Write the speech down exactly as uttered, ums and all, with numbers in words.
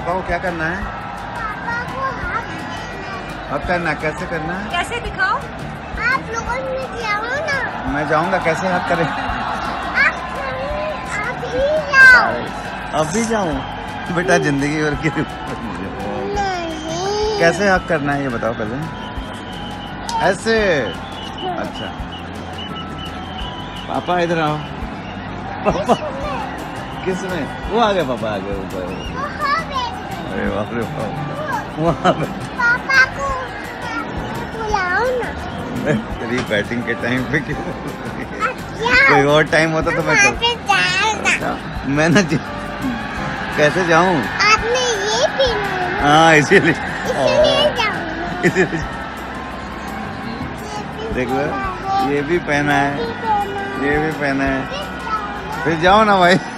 पापा को क्या करना है? पापा को हक अब करना कैसे करना है? कैसे दिखाओ? आप लोगों ने जाओ ना। मैं जाऊंगा, कैसे हक करें? आप आप ही जाओ। अब भी जाऊं? बेटा जिंदगी भर की नहीं। कैसे हक करना है ये बताओ पहले। ऐसे? अच्छा पापा इधर आओ। पापा किस में? वो आ गए पापा, आ गए ऊपर। अरे बाप रे बाप, वहाँ पे पापा को बुलाओ ना। तेरी बैटिंग के टाइम पे क्यों? अच्छा। कोई और टाइम होता तो मैं वहाँ कर... पे जाओ ना। मैं ना ज... कैसे जाऊं? आपने ये पहना है ना? हाँ इसीलिए इसलिए जाऊँ। इसीलिए देख लो, ये भी पहना है, ये भी पहना है, फिर जाओ ना भाई।